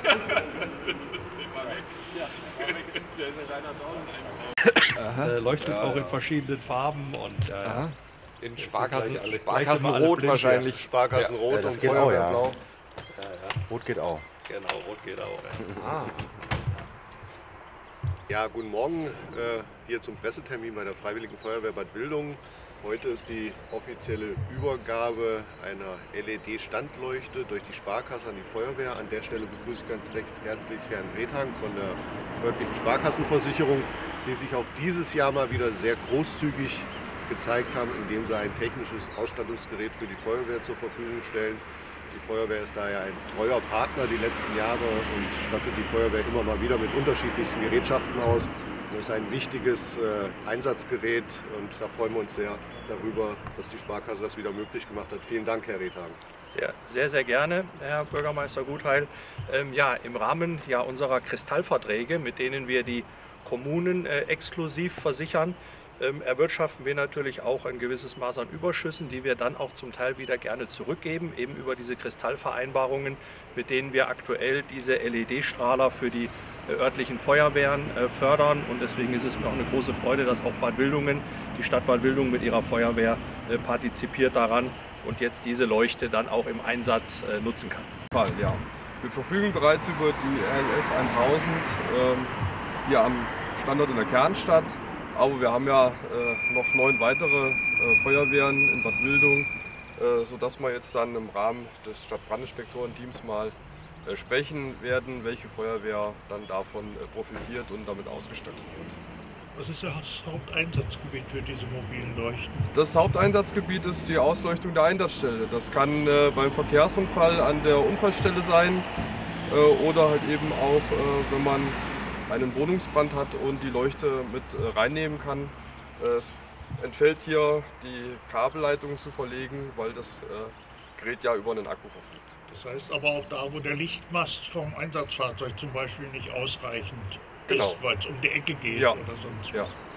Leuchtet auch in verschiedenen Farben und in Sparkassenrot wahrscheinlich. Sparkassenrot das und geht auch, Feuerwehrblau. Rot geht auch. genau, rot geht auch. Ja, guten Morgen hier zum Pressetermin bei der Freiwilligen Feuerwehr Bad Wildungen. Heute ist die offizielle Übergabe einer LED-Standleuchte durch die Sparkasse an die Feuerwehr. An der Stelle begrüße ich ganz recht herzlich Herrn Rethang von der örtlichen Sparkassenversicherung, die sich auch dieses Jahr mal wieder sehr großzügig gezeigt haben, indem sie ein technisches Ausstattungsgerät für die Feuerwehr zur Verfügung stellen. Die Feuerwehr ist daher ein treuer Partner die letzten Jahre und stattet die Feuerwehr immer mal wieder mit unterschiedlichsten Gerätschaften aus. Das ist ein wichtiges Einsatzgerät und da freuen wir uns sehr darüber, dass die Sparkasse das wieder möglich gemacht hat. Vielen Dank, Herr Rethang. Sehr, sehr gerne, Herr Bürgermeister Gutheil. Im Rahmen unserer Kristallverträge, mit denen wir die Kommunen exklusiv versichern, erwirtschaften wir natürlich auch ein gewisses Maß an Überschüssen, die wir dann auch zum Teil wieder gerne zurückgeben, eben über diese Kristallvereinbarungen, mit denen wir aktuell diese LED-Strahler für die örtlichen Feuerwehren fördern. Und deswegen ist es mir auch eine große Freude, dass auch Bad Wildungen, die Stadt Bad Wildungen mit ihrer Feuerwehr partizipiert daran und jetzt diese Leuchte dann auch im Einsatz nutzen kann. Ja. Wir verfügen bereits über die RLS 1000 hier am Standort in der Kernstadt. Aber wir haben ja noch 9 weitere Feuerwehren in Bad Wildungen, sodass wir jetzt dann im Rahmen des Stadtbrandinspektorenteams mal sprechen werden, welche Feuerwehr dann davon profitiert und damit ausgestattet wird. Was ist das Haupteinsatzgebiet für diese mobilen Leuchten? Das Haupteinsatzgebiet ist die Ausleuchtung der Einsatzstelle. Das kann beim Verkehrsunfall an der Unfallstelle sein oder halt eben auch, wenn man einen Wohnungsbrand hat und die Leuchte mit reinnehmen kann. Es entfällt hier, die Kabelleitung zu verlegen, weil das Gerät ja über einen Akku verfügt. Das heißt aber auch da, wo der Lichtmast vom Einsatzfahrzeug zum Beispiel nicht ausreichend Genau. ist, weil es um die Ecke geht Ja. oder sonst was. Ja.